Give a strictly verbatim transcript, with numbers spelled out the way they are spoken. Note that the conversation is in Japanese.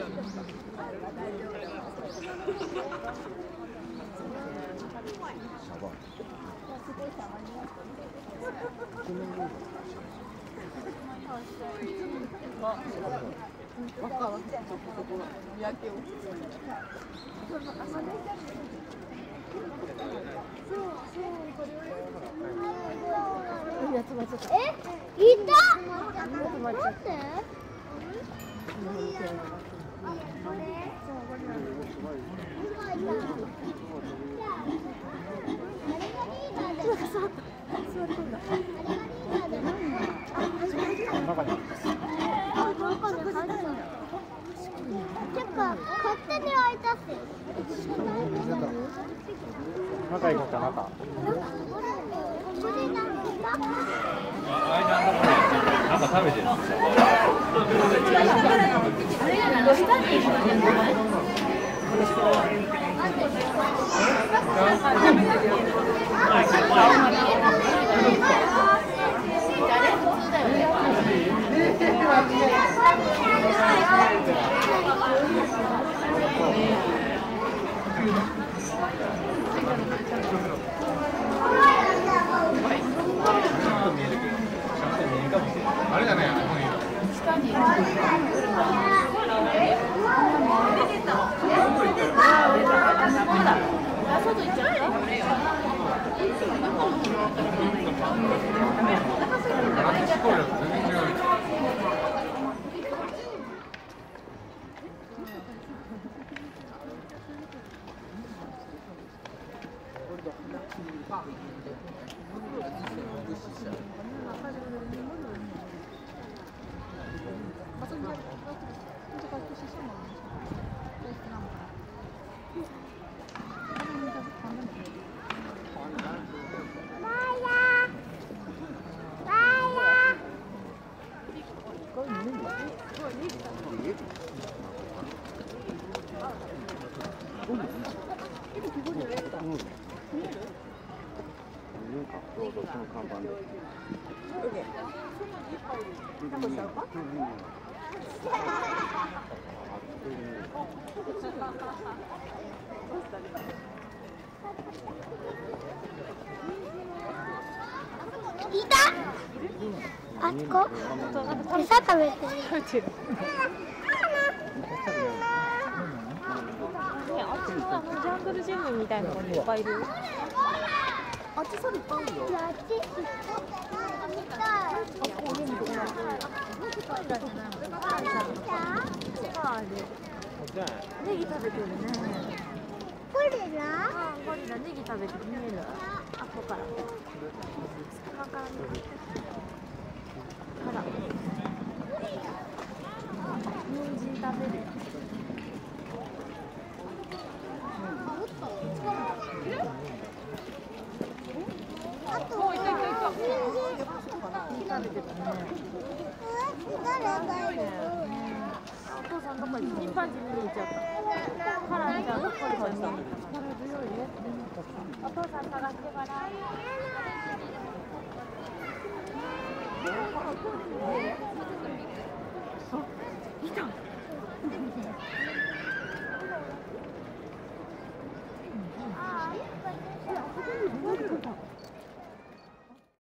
え、いた。待って。勝手に開いたって。 中行こうか、中。 なんか食べてる。あれだね。下に。外行っちゃった。 いた。あそこ。餌食べてる。 あっちのあのジャングルジムみたいなのがいっぱいいる。 あっちそれいっぱいあるよ。あっち。見たい。あこれ見てない。 ネギ食べてるね。 ゴリラ？ ゴリラネギ食べてる見える？あここから。隙間から見て。ほら。人参食べる。 あとは食べてたね。 誰がいる？ お父さんどこにチンパンジー見に行っちゃった。カランちゃんどこに行った。お父さん探してもらう。いた。